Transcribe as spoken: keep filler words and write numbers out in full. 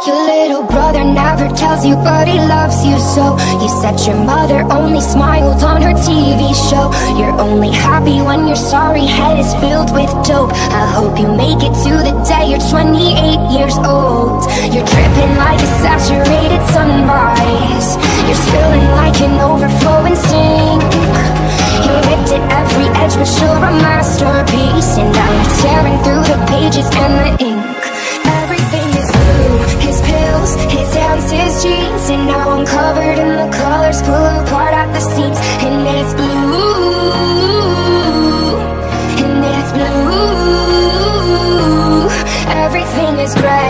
Your little brother never tells you, but he loves you so. You said your mother only smiled on her T V show. You're only happy when your sorry head is filled with dope. I hope you make it to the day you're twenty-eight years old. You're dripping like a saturated sunrise. You're spilling like an overflowing sink. You ripped at every edge, but you're a masterpiece. And now you're tearing through the pages and the ink. Everything is blue, his pills, his hands, his jeans. And now I'm covered in the colors, pull apart at the seams. And it's blue, and it's blue. Everything is gray.